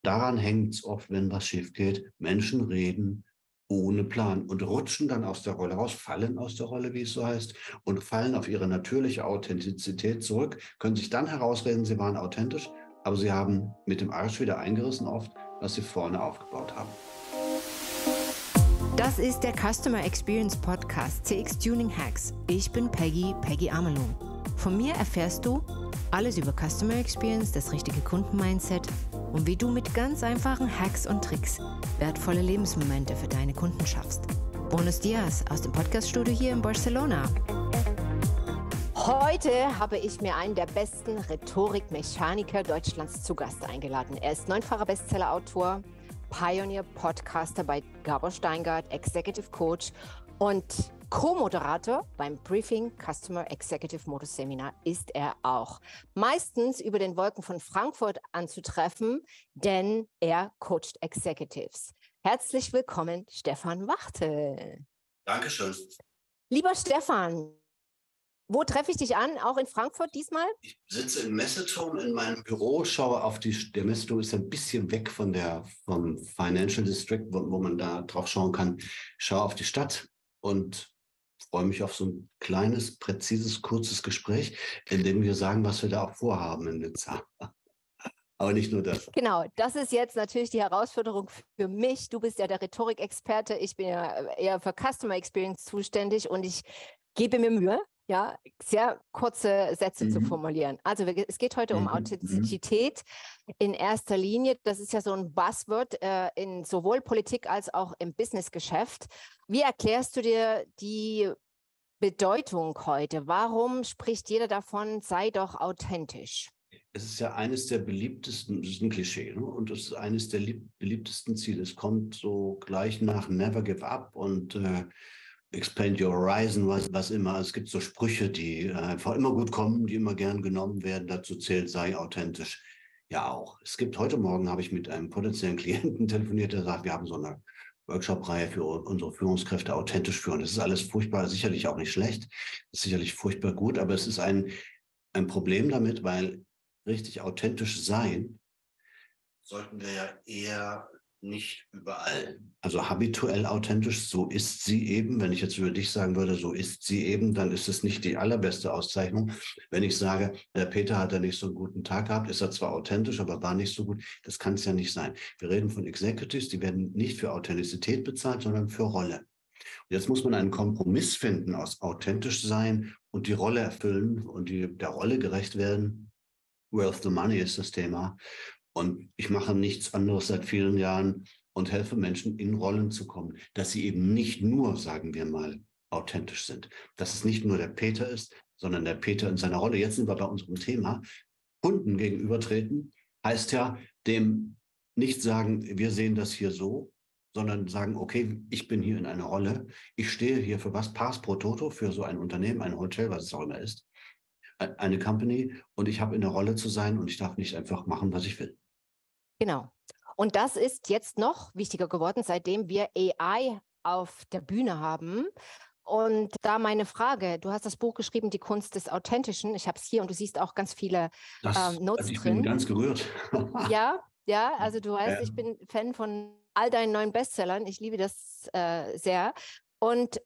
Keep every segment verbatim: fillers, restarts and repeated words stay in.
Daran hängt es oft, wenn was schief geht. Menschen reden ohne Plan und rutschen dann aus der Rolle raus, fallen aus der Rolle, wie es so heißt, und fallen auf ihre natürliche Authentizität zurück, können sich dann herausreden, sie waren authentisch, aber sie haben mit dem Arsch wieder eingerissen oft, was sie vorne aufgebaut haben. Das ist der Customer Experience Podcast C X Tuning Hacks. Ich bin Peggy, Peggy Amelung. Von mir erfährst du alles über Customer Experience, das richtige Kundenmindset und wie du mit ganz einfachen Hacks und Tricks wertvolle Lebensmomente für deine Kunden schaffst. Buenos dias aus dem Podcaststudio hier in Barcelona. Heute habe ich mir einen der besten Rhetorikmechaniker Deutschlands zu Gast eingeladen. Er ist neunfacher Bestsellerautor, Pioneer-Podcaster bei Gabor Steingart, Executive Coach und Co-Moderator beim Briefing Customer Executive Modus Seminar ist er auch. Meistens über den Wolken von Frankfurt anzutreffen, denn er coacht Executives. Herzlich willkommen, Stefan Wachtel. Dankeschön. Lieber Stefan, wo treffe ich dich an? Auch in Frankfurt diesmal? Ich sitze im Messeturm in meinem Büro, schaue auf die, der Messeturm ist ein bisschen weg von der, vom Financial District, wo, wo man da drauf schauen kann, schaue auf die Stadt und freue mich auf so ein kleines, präzises, kurzes Gespräch, in dem wir sagen, was wir da auch vorhaben in Nizza. Aber nicht nur das. Genau, das ist jetzt natürlich die Herausforderung für mich. Du bist ja der Rhetorikexperte, ich bin ja eher für Customer Experience zuständig und ich gebe mir Mühe, ja, sehr kurze Sätze mhm. zu formulieren. Also es geht heute mhm. um Authentizität in erster Linie. Das ist ja so ein Buzzword äh, in sowohl Politik als auch im Businessgeschäft. Wie erklärst du dir die Bedeutung heute? Warum spricht jeder davon, sei doch authentisch? Es ist ja eines der beliebtesten, das ist ein Klischee, ne? Und es ist eines der lieb, beliebtesten Ziele. Es kommt so gleich nach Never Give Up und äh, Expand Your Horizon, was, was immer. Es gibt so Sprüche, die einfach immer gut kommen, die immer gern genommen werden. Dazu zählt, sei authentisch. Ja auch. Es gibt heute Morgen, habe ich mit einem potenziellen Klienten telefoniert, der sagt, wir haben so eine Workshop-Reihe für unsere Führungskräfte authentisch führen. Das ist alles furchtbar, sicherlich auch nicht schlecht. Das ist sicherlich furchtbar gut, aber es ist ein, ein Problem damit, weil richtig authentisch sein sollten wir ja eher nicht überall. Also habituell authentisch, so ist sie eben. Wenn ich jetzt über dich sagen würde, so ist sie eben, dann ist es nicht die allerbeste Auszeichnung. Wenn ich sage, der Peter hat ja nicht so einen guten Tag gehabt, ist er zwar authentisch, aber war nicht so gut, das kann es ja nicht sein. Wir reden von Executives, die werden nicht für Authentizität bezahlt, sondern für Rolle. Und jetzt muss man einen Kompromiss finden aus authentisch sein und die Rolle erfüllen und die, der Rolle gerecht werden. Wealth the Money ist das Thema. Und ich mache nichts anderes seit vielen Jahren und helfe Menschen, in Rollen zu kommen, dass sie eben nicht nur, sagen wir mal, authentisch sind. Dass es nicht nur der Peter ist, sondern der Peter in seiner Rolle. Jetzt sind wir bei unserem Thema. Kunden gegenübertreten heißt ja, dem nicht sagen, wir sehen das hier so, sondern sagen, okay, ich bin hier in einer Rolle. Ich stehe hier für was? Pars pro toto, für so ein Unternehmen, ein Hotel, was es auch immer ist. Eine Company und ich habe in der Rolle zu sein und ich darf nicht einfach machen, was ich will. Genau. Und das ist jetzt noch wichtiger geworden, seitdem wir A I auf der Bühne haben. Und da meine Frage, du hast das Buch geschrieben, Die Kunst des Authentischen. Ich habe es hier und du siehst auch ganz viele das, ähm, Notes also ich drin. Ich bin ganz gerührt. Ja, ja, also du weißt, ja. Ich bin Fan von all deinen neuen Bestsellern. Ich liebe das äh, sehr. Und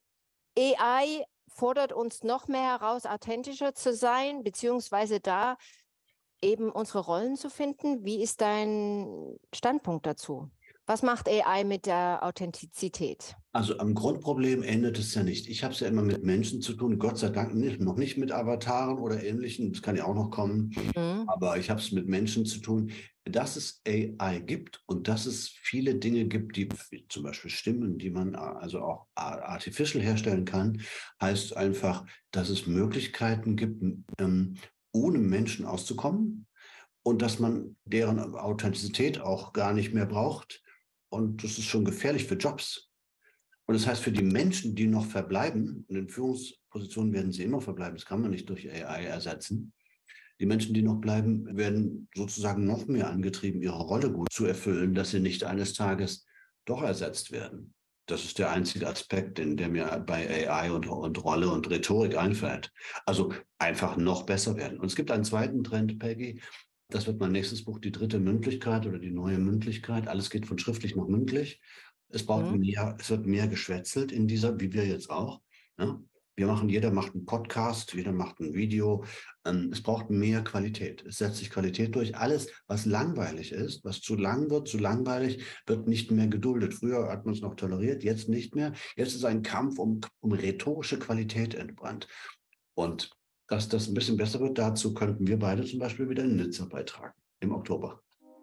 A I fordert uns noch mehr heraus, authentischer zu sein, beziehungsweise da eben unsere Rollen zu finden. Wie ist dein Standpunkt dazu? Was macht A I mit der Authentizität? Also am Grundproblem endet es ja nicht. Ich habe es ja immer mit Menschen zu tun, Gott sei Dank nicht, noch nicht mit Avataren oder Ähnlichem, das kann ja auch noch kommen, mhm. aber ich habe es mit Menschen zu tun. Dass es A I gibt und dass es viele Dinge gibt, die zum Beispiel Stimmen, die man also auch artificial herstellen kann, heißt einfach, dass es Möglichkeiten gibt, ähm, ohne Menschen auszukommen und dass man deren Authentizität auch gar nicht mehr braucht. Und das ist schon gefährlich für Jobs. Und das heißt, für die Menschen, die noch verbleiben, und in Führungspositionen werden sie immer verbleiben, das kann man nicht durch A I ersetzen. Die Menschen, die noch bleiben, werden sozusagen noch mehr angetrieben, ihre Rolle gut zu erfüllen, dass sie nicht eines Tages doch ersetzt werden. Das ist der einzige Aspekt, in der mir bei A I und, und Rolle und Rhetorik einfällt. Also einfach noch besser werden. Und es gibt einen zweiten Trend, Peggy, Das wird mein nächstes Buch, die dritte Mündlichkeit oder die neue Mündlichkeit. Alles geht von schriftlich nach mündlich. Es braucht Mhm. mehr, es wird mehr geschwätzelt in dieser, wie wir jetzt auch. Ja? Wir machen, jeder macht einen Podcast, jeder macht ein Video. Ähm, es braucht mehr Qualität. Es setzt sich Qualität durch. Alles, was langweilig ist, was zu lang wird, zu langweilig, wird nicht mehr geduldet. Früher hat man es noch toleriert, jetzt nicht mehr. Jetzt ist ein Kampf um, um rhetorische Qualität entbrannt. Und dass das ein bisschen besser wird, dazu könnten wir beide zum Beispiel wieder in Nizza beitragen im Oktober.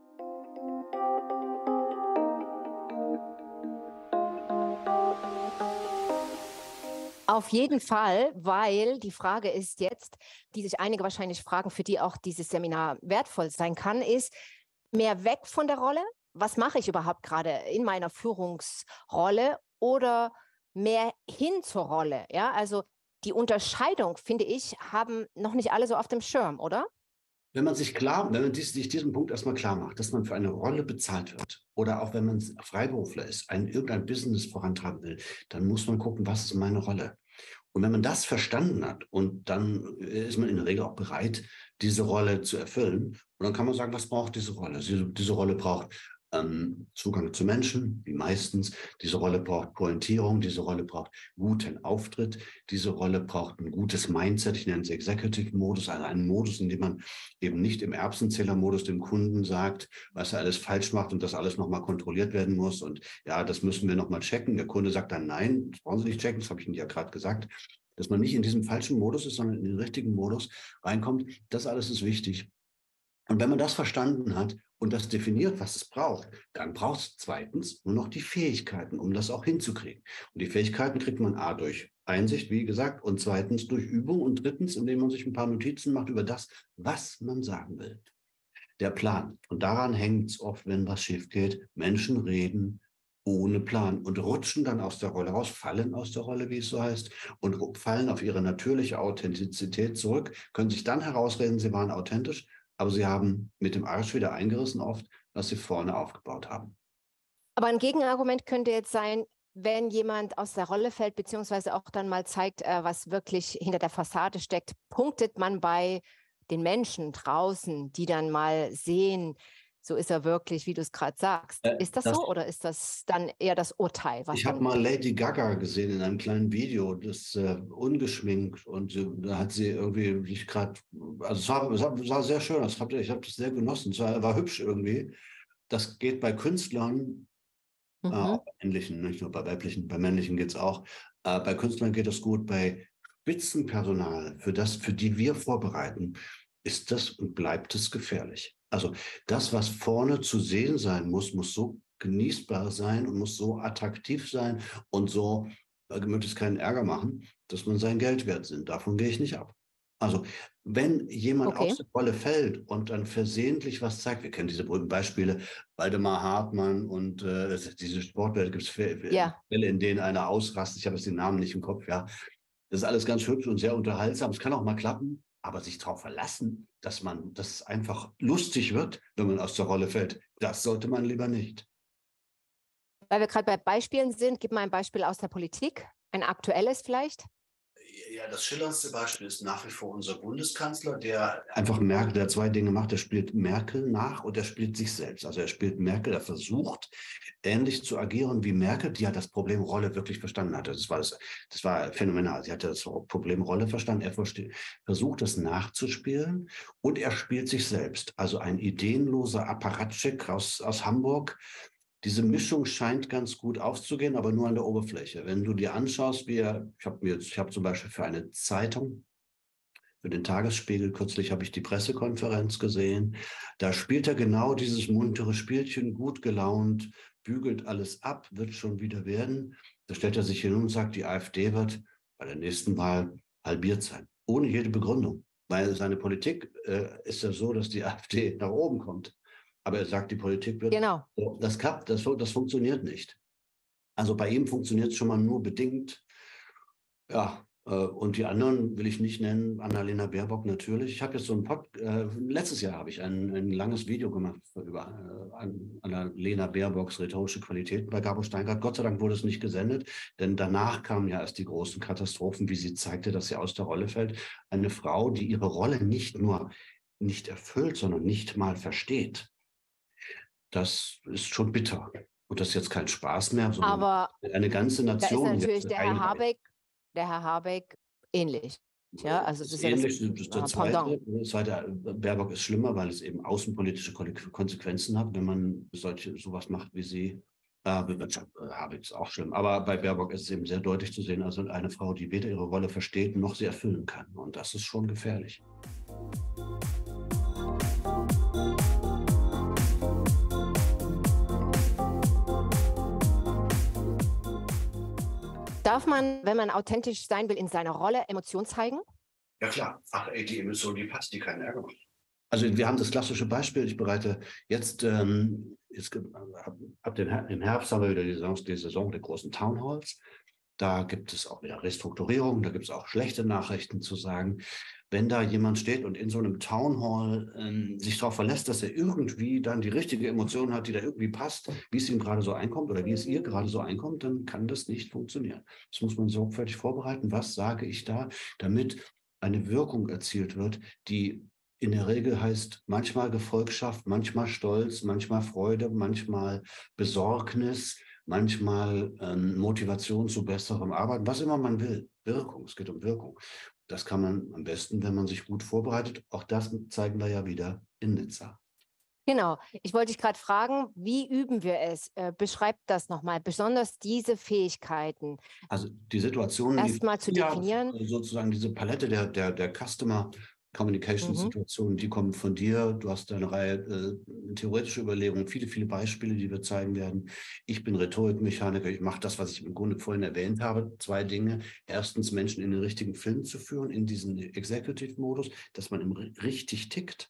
Auf jeden Fall, weil die Frage ist jetzt, die sich einige wahrscheinlich fragen, für die auch dieses Seminar wertvoll sein kann, ist mehr weg von der Rolle. Was mache ich überhaupt gerade in meiner Führungsrolle oder mehr hin zur Rolle? Ja, also die Unterscheidung, finde ich, haben noch nicht alle so auf dem Schirm, oder? Wenn man sich klar, wenn man dies, sich diesen Punkt erstmal klar macht, dass man für eine Rolle bezahlt wird oder auch wenn man Freiberufler ist, ein irgendein Business vorantreiben will, dann muss man gucken, was ist meine Rolle? Und wenn man das verstanden hat und dann ist man in der Regel auch bereit, diese Rolle zu erfüllen. Und dann kann man sagen, was braucht diese Rolle? Diese, diese Rolle braucht ähm, Zugang zu Menschen, wie meistens. Diese Rolle braucht Pointierung, diese Rolle braucht guten Auftritt, diese Rolle braucht ein gutes Mindset, ich nenne es Executive-Modus, also einen Modus, in dem man eben nicht im Erbsenzähler-Modus dem Kunden sagt, was er alles falsch macht und das alles nochmal kontrolliert werden muss. Und ja, das müssen wir nochmal checken. Der Kunde sagt dann, nein, das brauchen Sie nicht checken, das habe ich Ihnen ja gerade gesagt. Dass man nicht in diesem falschen Modus ist, sondern in den richtigen Modus reinkommt, das alles ist wichtig. Und wenn man das verstanden hat und das definiert, was es braucht, dann braucht es zweitens nur noch die Fähigkeiten, um das auch hinzukriegen. Und die Fähigkeiten kriegt man A durch Einsicht, wie gesagt, und zweitens durch Übung und drittens, indem man sich ein paar Notizen macht über das, was man sagen will. Der Plan. Und daran hängt es oft, wenn was schief geht. Menschen reden ohne Plan und rutschen dann aus der Rolle raus, fallen aus der Rolle, wie es so heißt, und fallen auf ihre natürliche Authentizität zurück, können sich dann herausreden, sie waren authentisch, aber sie haben mit dem Arsch wieder eingerissen oft, was sie vorne aufgebaut haben. Aber ein Gegenargument könnte jetzt sein, wenn jemand aus der Rolle fällt, beziehungsweise auch dann mal zeigt, äh, was wirklich hinter der Fassade steckt, punktet man bei den Menschen draußen, die dann mal sehen, so ist er wirklich, wie du es gerade sagst. Äh, Ist das das, so oder ist das dann eher das Urteil, was ich habe dann... mal Lady Gaga gesehen in einem kleinen Video, das äh, ungeschminkt und äh, da hat sie irgendwie sich gerade, also es sah, es sah, sah sehr schön aus, ich habe das sehr genossen, es war, war hübsch irgendwie. Das geht bei Künstlern, äh, Mhm. auch bei männlichen, nicht nur bei weiblichen, bei männlichen geht es auch. Äh, bei Künstlern geht das gut, bei Spitzenpersonal, für das, für die wir vorbereiten, ist das und bleibt es gefährlich. Also das, was vorne zu sehen sein muss, muss so genießbar sein und muss so attraktiv sein und so äh, möglichst keinen Ärger machen, dass man sein Geld wert sind. Davon gehe ich nicht ab. Also wenn jemand Okay. aus der Rolle fällt und dann versehentlich was zeigt, wir kennen diese berühmten Beispiele, Waldemar Hartmann und äh, diese Sportwelt, gibt es Fälle, Ja. in denen einer ausrastet, ich habe jetzt den Namen nicht im Kopf, ja. Das ist alles ganz hübsch und sehr unterhaltsam. Es kann auch mal klappen, aber sich darauf verlassen, dass man, dass es einfach lustig wird, wenn man aus der Rolle fällt, das sollte man lieber nicht. Weil wir gerade bei Beispielen sind, gib mal ein Beispiel aus der Politik, ein aktuelles vielleicht. Ja, das schillerndste Beispiel ist nach wie vor unser Bundeskanzler, der einfach Merkel, der zwei Dinge macht. Er spielt Merkel nach und er spielt sich selbst. Also er spielt Merkel, er versucht, ähnlich zu agieren wie Merkel, die ja das Problem Rolle wirklich verstanden hatte. Das war, das, das war phänomenal. Sie hatte das Problem Rolle verstanden. Er versucht, das nachzuspielen und er spielt sich selbst. Also ein ideenloser Apparatschik aus, aus Hamburg. Diese Mischung scheint ganz gut aufzugehen, aber nur an der Oberfläche. Wenn du dir anschaust, wie er, ich habe mir, ich habe zum Beispiel für eine Zeitung, für den Tagesspiegel, kürzlich habe ich die Pressekonferenz gesehen, da spielt er genau dieses muntere Spielchen, gut gelaunt, bügelt alles ab, wird schon wieder werden. Da stellt er sich hin und sagt, die AfD wird bei der nächsten Wahl halbiert sein, ohne jede Begründung. Weil seine Politik äh, ist ja so, dass die AfD nach oben kommt. Aber er sagt, die Politik wird, Genau. das klappt, das, das funktioniert nicht. Also bei ihm funktioniert es schon mal nur bedingt. Ja, äh, und die anderen will ich nicht nennen. Annalena Baerbock natürlich. Ich habe jetzt so ein Pod, äh, letztes Jahr habe ich ein, ein langes Video gemacht über äh, Annalena Baerbocks rhetorische Qualitäten bei Gabor Steingart. Gott sei Dank wurde es nicht gesendet, denn danach kamen ja erst die großen Katastrophen, wie sie zeigte, dass sie aus der Rolle fällt. Eine Frau, die ihre Rolle nicht nur nicht erfüllt, sondern nicht mal versteht, das ist schon bitter. Und das ist jetzt kein Spaß mehr, sondern Aber eine ganze da ist Nation natürlich jetzt der Herr einreißt. Habeck, der Herr Habeck ähnlich. Ja, also Das das ist ist ja das ähnlich, das ist der äh, zweite. Pendant. Der zweite Baerbock ist schlimmer, weil es eben außenpolitische Konsequenzen hat, wenn man solche sowas macht wie sie. Äh, Habeck ist auch schlimm. Aber bei Baerbock ist es eben sehr deutlich zu sehen, also eine Frau, die weder ihre Rolle versteht, noch sie erfüllen kann. Und das ist schon gefährlich. Darf man, wenn man authentisch sein will, in seiner Rolle Emotion zeigen? Ja klar, ach ey, die Emission, die passt, die keinen Ärger macht. Also wir haben das klassische Beispiel, ich bereite jetzt, ähm, jetzt ab, ab dem Her im Herbst haben wir wieder die Saison, die Saison der großen Townhalls. Da gibt es auch wieder Restrukturierung, da gibt es auch schlechte Nachrichten zu sagen. Wenn da jemand steht und in so einem Townhall ähm, sich darauf verlässt, dass er irgendwie dann die richtige Emotion hat, die da irgendwie passt, wie es ihm gerade so einkommt oder wie es ihr gerade so einkommt, dann kann das nicht funktionieren. Das muss man sorgfältig vorbereiten. Was sage ich da, damit eine Wirkung erzielt wird, die in der Regel heißt manchmal Gefolgschaft, manchmal Stolz, manchmal Freude, manchmal Besorgnis, manchmal ähm, Motivation zu besserem Arbeiten, was immer man will. Wirkung, es geht um Wirkung. Das kann man am besten, wenn man sich gut vorbereitet. Auch das zeigen wir ja wieder in Nizza. Genau. Ich wollte dich gerade fragen, wie üben wir es? Äh, beschreib das nochmal, besonders diese Fähigkeiten. Also die Situationen, erstmal zu ja, definieren. sozusagen diese Palette der, der, der Customer Communication-Situationen, mhm. die kommen von dir. Du hast eine Reihe äh, theoretische Überlegungen, viele, viele Beispiele, die wir zeigen werden. Ich bin Rhetorikmechaniker. Ich mache das, was ich im Grunde vorhin erwähnt habe. Zwei Dinge. Erstens, Menschen in den richtigen Film zu führen, in diesen Executive-Modus, dass man im richtig tickt.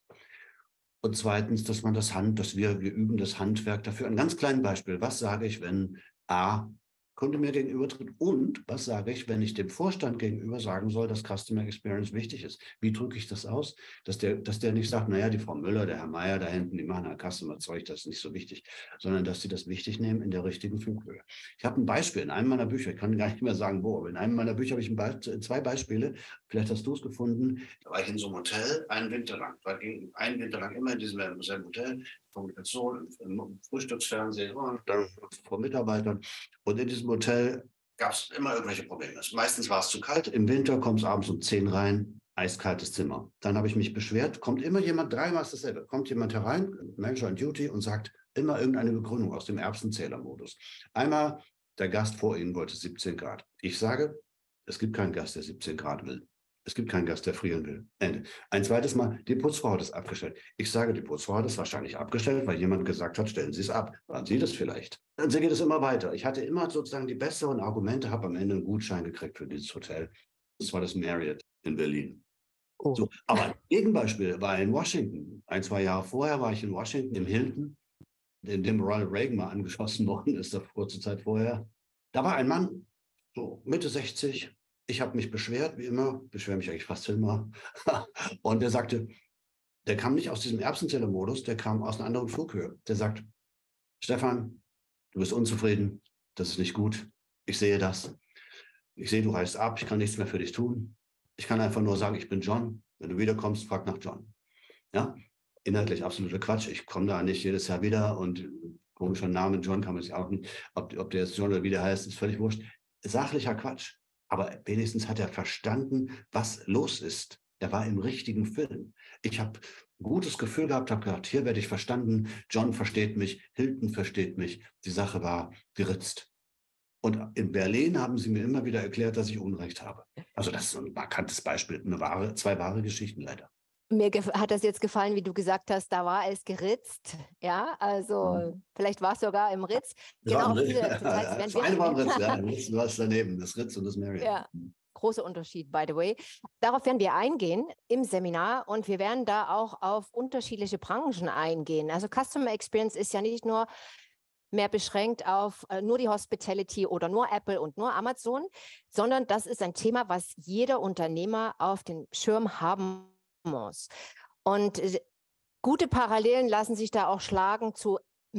Und zweitens, dass man das Hand, dass wir, wir üben das Handwerk dafür. Ein ganz kleines Beispiel. Was sage ich, wenn A Kunde mir gegenübertritt und was sage ich, wenn ich dem Vorstand gegenüber sagen soll, dass Customer Experience wichtig ist? Wie drücke ich das aus? Dass der, dass der nicht sagt, naja, die Frau Müller, der Herr Meier da hinten, die machen ein Customer-Zeug, das ist nicht so wichtig, sondern dass sie das wichtig nehmen in der richtigen Flughöhe. Ich habe ein Beispiel in einem meiner Bücher, ich kann gar nicht mehr sagen, wo, aber in einem meiner Bücher habe ich ein Be zwei Beispiele, vielleicht hast du es gefunden. Da war ich in so einem Hotel einen Winter lang, war einen Winter lang immer in diesem selben Hotel, Kommunikation, im Frühstücksfernsehen und dann vor Mitarbeitern. Und in diesem Hotel gab es immer irgendwelche Probleme. Meistens war es zu kalt. Im Winter kommt es abends um zehn rein, eiskaltes Zimmer. Dann habe ich mich beschwert, kommt immer jemand, dreimal ist dasselbe, kommt jemand herein, Manager on Duty, und sagt immer irgendeine Begründung aus dem Erbsenzählermodus. Einmal, der Gast vor Ihnen wollte siebzehn Grad. Ich sage, es gibt keinen Gast, der siebzehn Grad will. Es gibt keinen Gast, der frieren will. Ende. Ein zweites Mal, die Putzfrau hat es abgestellt. Ich sage, die Putzfrau hat es wahrscheinlich abgestellt, weil jemand gesagt hat, stellen Sie es ab. Waren Sie das vielleicht? Dann geht es immer weiter. Ich hatte immer sozusagen die besseren Argumente, habe am Ende einen Gutschein gekriegt für dieses Hotel. Das war das Marriott in Berlin. Oh. So, aber ein Gegenbeispiel war in Washington. Ein, zwei Jahre vorher war ich in Washington, im Hilton, in dem Ronald Reagan mal angeschossen worden ist, da kurze Zeit vorher. Da war ein Mann, so Mitte sechzig, ich habe mich beschwert, wie immer, beschwere mich eigentlich fast immer. Und der sagte, der kam nicht aus diesem Erbsenzähler-Modus, der kam aus einer anderen Flughöhe. Der sagt, Stefan, du bist unzufrieden, das ist nicht gut, ich sehe das. Ich sehe, du reist ab, ich kann nichts mehr für dich tun. Ich kann einfach nur sagen, ich bin John. Wenn du wiederkommst, frag nach John. Ja, inhaltlich absoluter Quatsch. Ich komme da nicht jedes Jahr wieder und komischer Name John kann man sich auch nicht, ob, ob der jetzt John oder wie der heißt, ist völlig wurscht. Sachlicher Quatsch. Aber wenigstens hat er verstanden, was los ist. Er war im richtigen Film. Ich habe ein gutes Gefühl gehabt, habe gedacht, hier werde ich verstanden. John versteht mich, Hilton versteht mich. Die Sache war geritzt. Und in Berlin haben sie mir immer wieder erklärt, dass ich Unrecht habe. Also das ist ein markantes Beispiel, eine wahre, zwei wahre Geschichten leider. Mir hat das jetzt gefallen, wie du gesagt hast, da war es geritzt. Ja, also mhm. vielleicht war es sogar im Ritz. Das genau, diese Details werden wir. Eine war im Ritz, ja, das war es daneben, das Ritz und das Marriott. Ja, großer Unterschied, by the way. Darauf werden wir eingehen im Seminar und wir werden da auch auf unterschiedliche Branchen eingehen. Also Customer Experience ist ja nicht nur mehr beschränkt auf äh, nur die Hospitality oder nur Apple und nur Amazon, sondern das ist ein Thema, was jeder Unternehmer auf dem Schirm haben muss. Und äh, gute Parallelen lassen sich da auch schlagen zu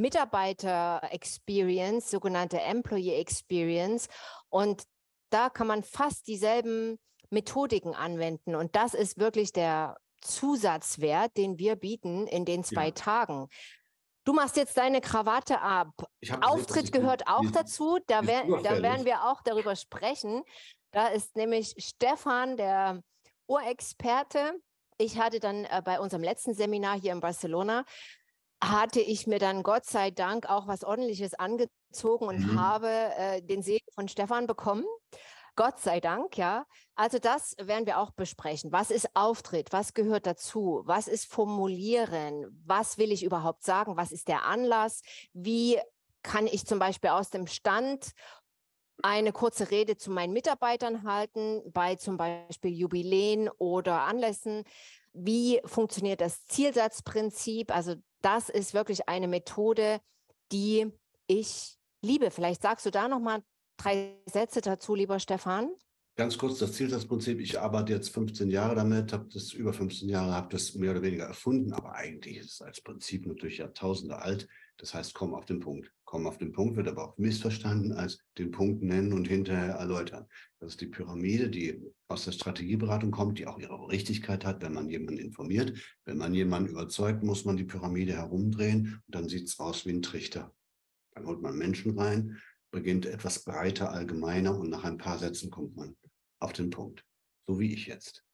Mitarbeiter-Experience, sogenannte Employee Experience. Und da kann man fast dieselben Methodiken anwenden. Und das ist wirklich der Zusatzwert, den wir bieten in den zwei Ja. Tagen. Du machst jetzt deine Krawatte ab. Ich hab gesehen, dass Auftritt ich gehört die- auch die- dazu. Da, die ist wer, da überfällig. werden wir auch darüber sprechen. Da ist nämlich Stefan, der Urexperte. Ich hatte dann äh, bei unserem letzten Seminar hier in Barcelona, hatte ich mir dann Gott sei Dank auch was Ordentliches angezogen und Mhm. habe äh, den Segen von Stefan bekommen. Gott sei Dank, ja. Also das werden wir auch besprechen. Was ist Auftritt? Was gehört dazu? Was ist Formulieren? Was will ich überhaupt sagen? Was ist der Anlass? Wie kann ich zum Beispiel aus dem Stand eine kurze Rede zu meinen Mitarbeitern halten, bei zum Beispiel Jubiläen oder Anlässen? Wie funktioniert das Zielsatzprinzip? Also das ist wirklich eine Methode, die ich liebe. Vielleicht sagst du da noch mal drei Sätze dazu, lieber Stefan. Ganz kurz, das Zielsatzprinzip, ich arbeite jetzt fünfzehn Jahre damit, habe das über fünfzehn Jahre, habe das mehr oder weniger erfunden, aber eigentlich ist es als Prinzip natürlich Jahrtausende alt. Das heißt, komm auf den Punkt. Komm auf den Punkt wird aber auch missverstanden als den Punkt nennen und hinterher erläutern. Das ist die Pyramide, die aus der Strategieberatung kommt, die auch ihre Richtigkeit hat, wenn man jemanden informiert. Wenn man jemanden überzeugt, muss man die Pyramide herumdrehen und dann sieht es aus wie ein Trichter. Dann holt man Menschen rein, beginnt etwas breiter, allgemeiner und nach ein paar Sätzen kommt man auf den Punkt. So wie ich jetzt.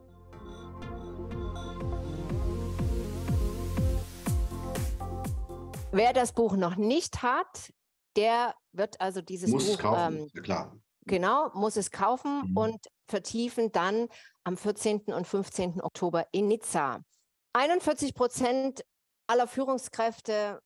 Wer das Buch noch nicht hat, der wird also dieses Muss Buch, kaufen, ähm, ja klar. genau, muss es kaufen Mhm. und vertiefen dann am vierzehnten und fünfzehnten Oktober in Nizza. einundvierzig Prozent aller Führungskräfte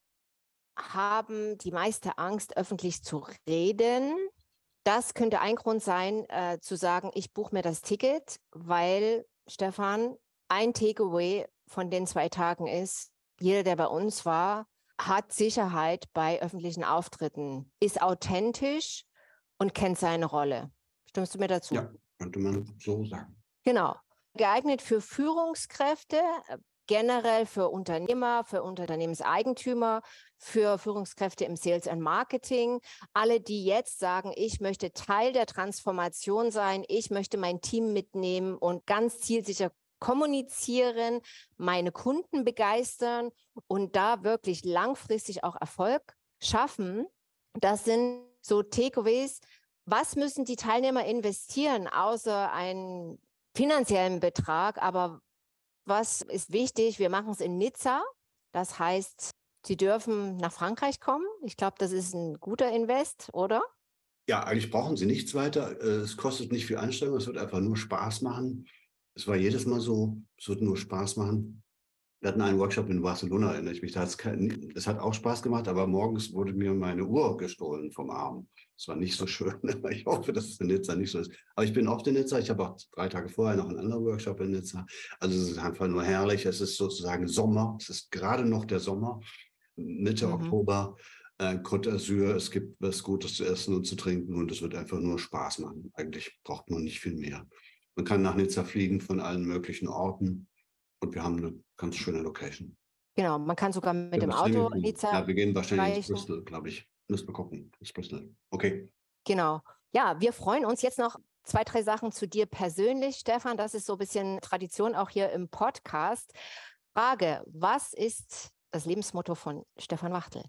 haben die meiste Angst, öffentlich zu reden. Das könnte ein Grund sein, äh, zu sagen, ich buche mir das Ticket, weil, Stefan, ein Takeaway von den zwei Tagen ist, jeder, der bei uns war, hat Sicherheit bei öffentlichen Auftritten, ist authentisch und kennt seine Rolle. Stimmst du mir dazu? Ja, könnte man so sagen. Genau. Geeignet für Führungskräfte, generell für Unternehmer, für Unternehmenseigentümer, für Führungskräfte im Sales and Marketing. Alle, die jetzt sagen, ich möchte Teil der Transformation sein, ich möchte mein Team mitnehmen und ganz zielsicher kommunizieren, meine Kunden begeistern und da wirklich langfristig auch Erfolg schaffen. Das sind so Takeaways. Was müssen die Teilnehmer investieren, außer einen finanziellen Betrag? Aber was ist wichtig? Wir machen es in Nizza. Das heißt, sie dürfen nach Frankreich kommen. Ich glaube, das ist ein guter Invest, oder? Ja, eigentlich brauchen Sie nichts weiter. Es kostet nicht viel Anstrengung, es wird einfach nur Spaß machen. Es war jedes Mal so, es wird nur Spaß machen. Wir hatten einen Workshop in Barcelona, erinnere ich mich. Da hat's kein, es hat auch Spaß gemacht, aber morgens wurde mir meine Uhr gestohlen vom Arm. Das war nicht so schön. Ich hoffe, dass es in Nizza nicht so ist. Aber ich bin oft in Nizza. Ich habe auch drei Tage vorher noch einen anderen Workshop in Nizza. Also es ist einfach nur herrlich. Es ist sozusagen Sommer. Es ist gerade noch der Sommer, Mitte Mhm. Oktober. Äh, Côte d'Azur. Es gibt was Gutes zu essen und zu trinken und es wird einfach nur Spaß machen. Eigentlich braucht man nicht viel mehr. Man kann nach Nizza fliegen von allen möglichen Orten. Und wir haben eine ganz schöne Location. Genau, man kann sogar mit Ja, dem was Auto nehmen wir? Nizza Ja, wir gehen wahrscheinlich ins erreichen. Bristol, glaube ich. Müssen wir gucken. Ins Bristol. Okay. Genau. Ja, wir freuen uns jetzt noch zwei, drei Sachen zu dir persönlich, Stefan. Das ist so ein bisschen Tradition auch hier im Podcast. Frage, was ist das Lebensmotto von Stefan Wachtel?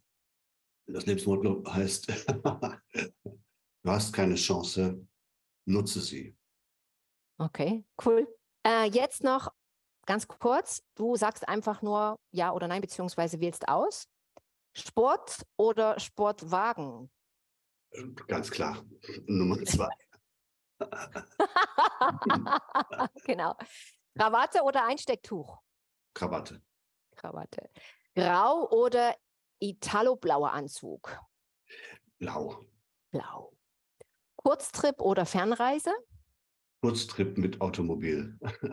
Das Lebensmotto heißt, du hast keine Chance, nutze sie. Okay, cool. Äh, jetzt noch ganz kurz, du sagst einfach nur ja oder nein, beziehungsweise wählst aus. Sport oder Sportwagen? Ganz klar. Nummer zwei. Genau. Krawatte oder Einstecktuch? Krawatte. Krawatte. Grau oder Italo-blauer Anzug? Blau. Blau. Kurztrip oder Fernreise? Kurztrip mit Automobil.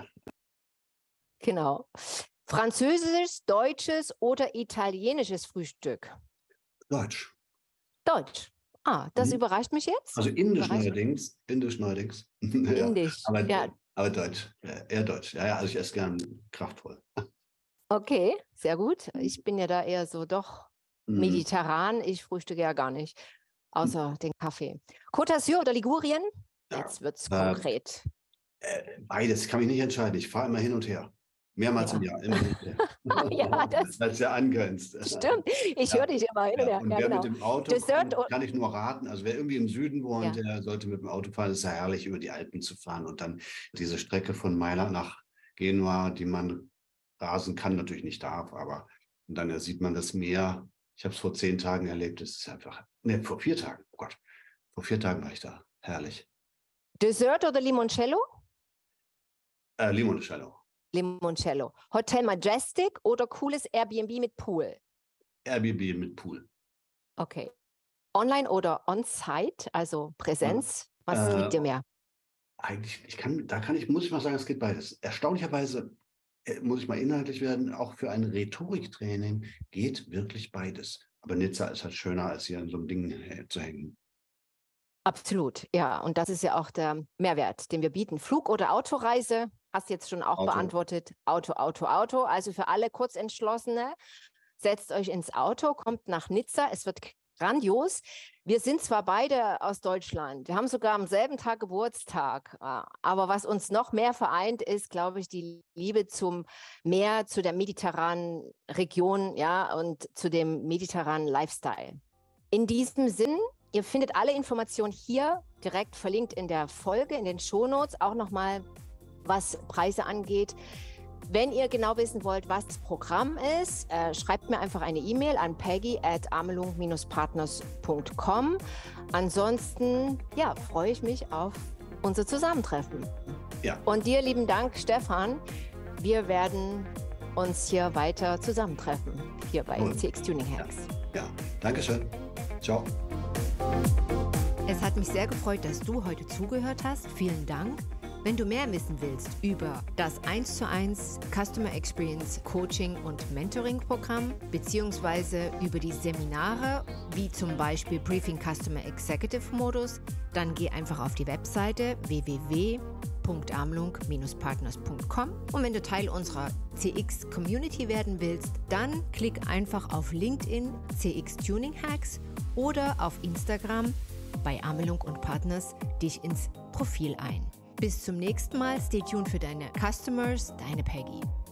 Genau. Französisches, deutsches oder italienisches Frühstück? Deutsch. Deutsch. Ah, das Mhm. überrascht mich jetzt. Also indisch Überrascht- neuerdings. Indisch neuerdings. Ja, Indisch. aber, Ja, aber Deutsch. Ja, eher Deutsch. Ja, ja, also ich esse gern kraftvoll. okay, sehr gut. Ich bin ja da eher so doch Mhm. mediterran. Ich frühstücke ja gar nicht, außer den Kaffee. Côte d'Azur oder Ligurien? Ja, Jetzt wird es äh, konkret. Äh, Beides, ich kann mich nicht entscheiden. Ich fahre immer hin und her. Mehrmals Ja. im Jahr, immer hinterher. Ja, das Weil es ja angrenzt. stimmt. Ich Ja. höre dich immer hin und Ja, her. und Ja, wer genau. mit dem Auto Dessert kommt, o- kann ich nur raten. Also wer irgendwie im Süden wohnt, Ja. der sollte mit dem Auto fahren. Es ist ja herrlich, über die Alpen zu fahren und dann diese Strecke von Mailand nach Genua, die man rasen kann, natürlich nicht darf, aber und dann sieht man das Meer. Ich habe es vor zehn Tagen erlebt. Es ist einfach, ne, vor vier Tagen. Oh Gott, vor vier Tagen war ich da. Herrlich. Dessert oder Limoncello? Äh, Limoncello. Limoncello. Hotel Majestic oder cooles Airbnb mit Pool? Airbnb mit Pool. Okay. Online oder on-site, also Präsenz? Was Äh, liegt dir mehr? Eigentlich, ich kann, da kann ich, muss ich mal sagen, es geht beides. Erstaunlicherweise äh, muss ich mal inhaltlich werden, auch für ein Rhetoriktraining geht wirklich beides. Aber Nizza ist halt schöner, als hier an so einem Ding äh, zu hängen. Absolut, ja. Und das ist ja auch der Mehrwert, den wir bieten. Flug- oder Autoreise, hast du jetzt schon auch Auto. beantwortet. Auto, Auto, Auto. Also für alle Kurzentschlossene, setzt euch ins Auto, kommt nach Nizza. Es wird grandios. Wir sind zwar beide aus Deutschland, wir haben sogar am selben Tag Geburtstag, äh, aber was uns noch mehr vereint, ist, glaube ich, die Liebe zum Meer, zu der mediterranen Region, ja, und zu dem mediterranen Lifestyle. In diesem Sinn, ihr findet alle Informationen hier direkt verlinkt in der Folge, in den Shownotes, auch nochmal, was Preise angeht. Wenn ihr genau wissen wollt, was das Programm ist, äh, schreibt mir einfach eine E-Mail an peggy at amelung partners punkt com. Ansonsten, ja, freue ich mich auf unser Zusammentreffen. Ja. Und dir lieben Dank, Stefan. Wir werden uns hier weiter zusammentreffen, hier bei Cool. C X Tuning Hacks. Ja, danke schön. Ciao. Es hat mich sehr gefreut, dass du heute zugehört hast. Vielen Dank. Wenn du mehr wissen willst über das eins zu eins Customer Experience Coaching und Mentoring Programm beziehungsweise über die Seminare, wie zum Beispiel Briefing Customer Executive Modus, dann geh einfach auf die Webseite w w w punkt amelung partners punkt com und wenn du Teil unserer C X Community werden willst, dann klick einfach auf LinkedIn C X Tuning Hacks oder auf Instagram bei Amelung und Partners dich ins Profil ein. Bis zum nächsten Mal. Stay tuned für deine Customers, deine Peggy.